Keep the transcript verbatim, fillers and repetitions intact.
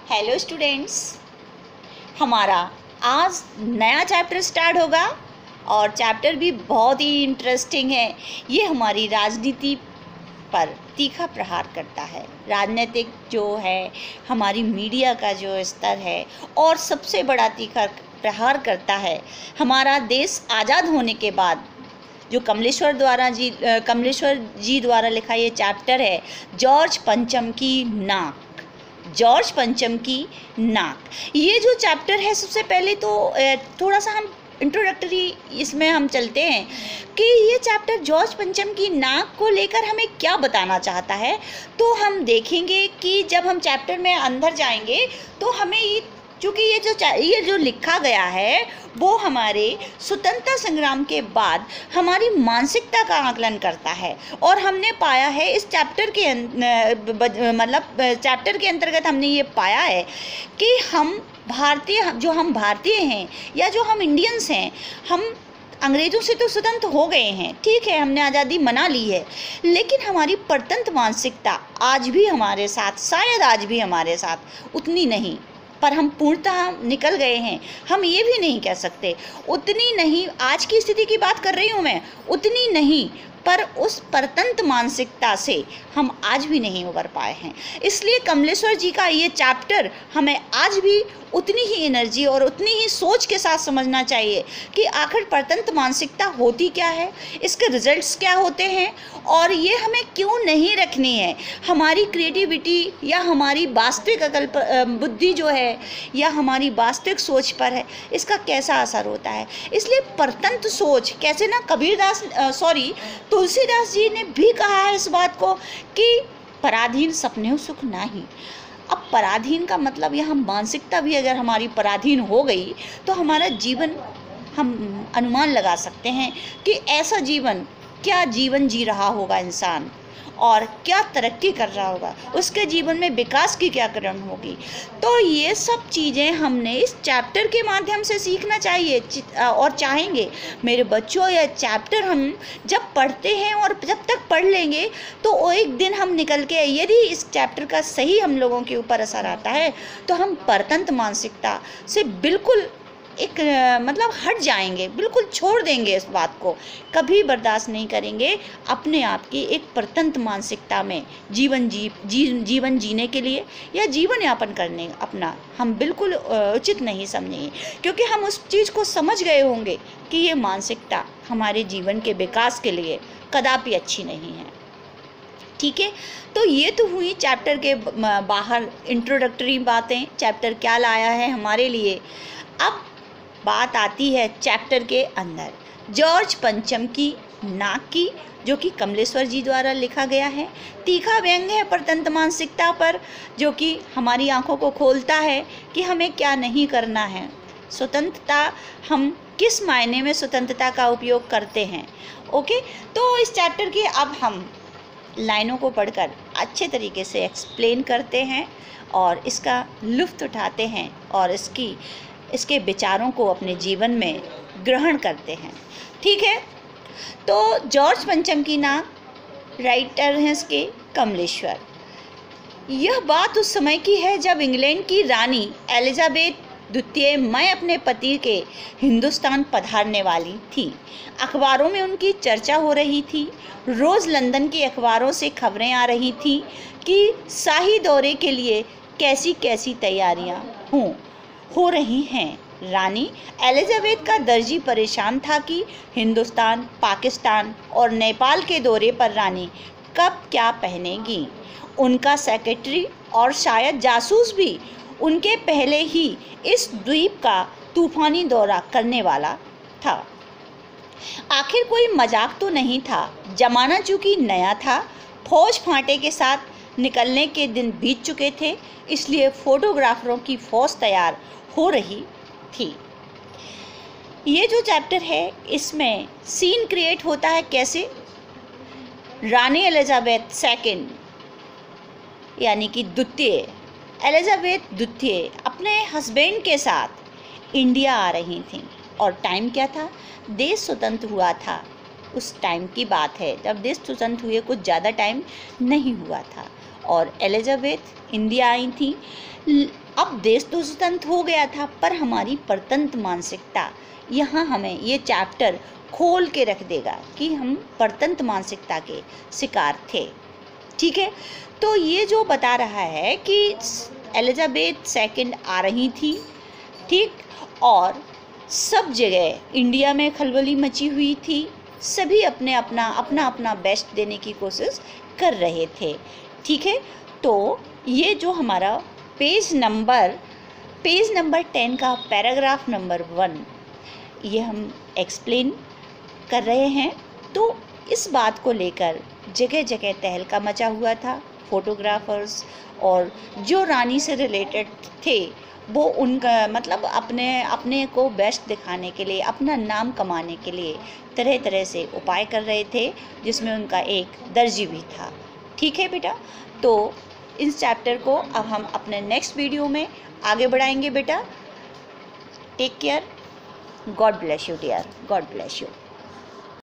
Hello students, हमारा आज नया चैप्टर स्टार्ट होगा और चैप्टर भी बहुत ही इंटरेस्टिंग है। ये हमारी राजनीति पर तीखा प्रहार करता है। राजनीतिक जो है, हमारी मीडिया का जो स्तर है, और सबसे बड़ा तीखा प्रहार करता है हमारा देश आज़ाद होने के बाद जो कमलेश्वर द्वारा जी कमलेश्वर जी द्वारा लिखा ये चैप्टर है, जॉर्ज पंचम की नाक। जॉर्ज पंचम की नाक, ये जो चैप्टर है, सबसे पहले तो थोड़ा सा हम इंट्रोडक्टरी इसमें हम चलते हैं कि ये चैप्टर जॉर्ज पंचम की नाक को लेकर हमें क्या बताना चाहता है। तो हम देखेंगे कि जब हम चैप्टर में अंदर जाएंगे तो हमें ये, चूँकि ये जो ये जो लिखा गया है वो हमारे स्वतंत्रता संग्राम के बाद हमारी मानसिकता का आकलन करता है। और हमने पाया है इस चैप्टर के मतलब चैप्टर के अंतर्गत हमने ये पाया है कि हम भारतीय जो हम भारतीय हैं या जो हम इंडियंस हैं, हम अंग्रेज़ों से तो स्वतंत्र हो गए हैं, ठीक है, हमने आज़ादी मना ली है, लेकिन हमारी परतंत्र मानसिकता आज भी हमारे साथ, शायद आज भी हमारे साथ उतनी नहीं, पर हम पूर्णतः निकल गए हैं, हम ये भी नहीं कह सकते उतनी नहीं। आज की स्थिति की बात कर रही हूँ मैं, उतनी नहीं, पर उस परतंत्र मानसिकता से हम आज भी नहीं उबर पाए हैं। इसलिए कमलेश्वर जी का ये चैप्टर हमें आज भी उतनी ही एनर्जी और उतनी ही सोच के साथ समझना चाहिए कि आखिर परतंत्र मानसिकता होती क्या है, इसके रिजल्ट्स क्या होते हैं, और ये हमें क्यों नहीं रखनी है। हमारी क्रिएटिविटी या हमारी वास्तविक अकल बुद्धि जो है या हमारी वास्तविक सोच पर है, इसका कैसा असर होता है। इसलिए परतंत्र सोच, कैसे ना कबीरदास सॉरी तुलसीदास जी ने भी कहा है इस बात को कि पराधीन सपने सुख नाही। अब पराधीन का मतलब यहाँ मानसिकता भी अगर हमारी पराधीन हो गई तो हमारा जीवन, हम अनुमान लगा सकते हैं कि ऐसा जीवन, क्या जीवन जी रहा होगा इंसान और क्या तरक्की कर रहा होगा, उसके जीवन में विकास की क्या करण होगी। तो ये सब चीज़ें हमने इस चैप्टर के माध्यम से सीखना चाहिए और चाहेंगे मेरे बच्चों। यह चैप्टर हम जब पढ़ते हैं और जब तक पढ़ लेंगे तो वो एक दिन हम निकल के, यदि इस चैप्टर का सही हम लोगों के ऊपर असर आता है तो हम परतंत्र मानसिकता से बिल्कुल एक मतलब हट जाएंगे, बिल्कुल छोड़ देंगे इस बात को, कभी बर्दाश्त नहीं करेंगे अपने आप की एक परतंत्र मानसिकता में जीवन जी, जी जीवन जीने के लिए या जीवन यापन करने अपना हम बिल्कुल उचित नहीं समझेंगे, क्योंकि हम उस चीज़ को समझ गए होंगे कि ये मानसिकता हमारे जीवन के विकास के लिए कदापि अच्छी नहीं है। ठीक है, तो ये तो हुई चैप्टर के बाहर इंट्रोडक्टरी बातें, चैप्टर क्या लाया है हमारे लिए। अब बात आती है चैप्टर के अंदर, जॉर्ज पंचम की नाक की, जो कि कमलेश्वर जी द्वारा लिखा गया है। तीखा व्यंग्य है परतंत्र मानसिकता पर, जो कि हमारी आंखों को खोलता है कि हमें क्या नहीं करना है। स्वतंत्रता, हम किस मायने में स्वतंत्रता का उपयोग करते हैं। ओके, तो इस चैप्टर की अब हम लाइनों को पढ़कर अच्छे तरीके से एक्सप्लेन करते हैं और इसका लुत्फ़ उठाते हैं और इसकी इसके विचारों को अपने जीवन में ग्रहण करते हैं। ठीक है, तो जॉर्ज पंचम की नाक, राइटर हैं इसके कमलेश्वर। यह बात उस समय की है जब इंग्लैंड की रानी एलिजाबेथ द्वितीय मैं अपने पति के हिंदुस्तान पधारने वाली थी। अखबारों में उनकी चर्चा हो रही थी। रोज़ लंदन के अखबारों से खबरें आ रही थीं कि शाही दौरे के लिए कैसी कैसी तैयारियां हों हो रही हैं। रानी एलिजाबेथ का दर्जी परेशान था कि हिंदुस्तान, पाकिस्तान और नेपाल के दौरे पर रानी कब क्या पहनेगी। उनका सेक्रेटरी और शायद जासूस भी उनके पहले ही इस द्वीप का तूफानी दौरा करने वाला था। आखिर कोई मजाक तो नहीं था। जमाना चूँकि नया था, फौज फांटे के साथ निकलने के दिन बीत चुके थे, इसलिए फोटोग्राफरों की फौज तैयार हो रही थी। ये जो चैप्टर है इसमें सीन क्रिएट होता है कैसे। रानी एलिजाबेथ सेकंड यानी कि द्वितीय, एलिजाबेथ द्वितीय अपने हस्बैंड के साथ इंडिया आ रही थी। और टाइम क्या था, देश स्वतंत्र हुआ था, उस टाइम की बात है जब देश स्वतंत्र हुए कुछ ज़्यादा टाइम नहीं हुआ था। और एलिजाबेथ इंडिया आई थी। अब देश तो स्वतंत्र हो गया था, पर हमारी परतंत्र मानसिकता, यहाँ हमें ये चैप्टर खोल के रख देगा कि हम परतंत्र मानसिकता के शिकार थे। ठीक है, तो ये जो बता रहा है कि एलिजाबेथ सेकंड आ रही थी, ठीक, और सब जगह इंडिया में खलबली मची हुई थी, सभी अपने अपना अपना अपना बेस्ट देने की कोशिश कर रहे थे। ठीक है, तो ये जो हमारा page number page number ten का पैराग्राफ नंबर वन, ये हम एक्सप्लेन कर रहे हैं। तो इस बात को लेकर जगह जगह तहलका मचा हुआ था। फोटोग्राफर्स और जो रानी से रिलेटेड थे वो उनका मतलब अपने अपने को बेस्ट दिखाने के लिए, अपना नाम कमाने के लिए तरह तरह से उपाय कर रहे थे, जिसमें उनका एक दर्जी भी था। ठीक है बेटा, तो इस चैप्टर को अब हम अपने नेक्स्ट वीडियो में आगे बढ़ाएंगे बेटा। Take care, God bless you dear, God bless you.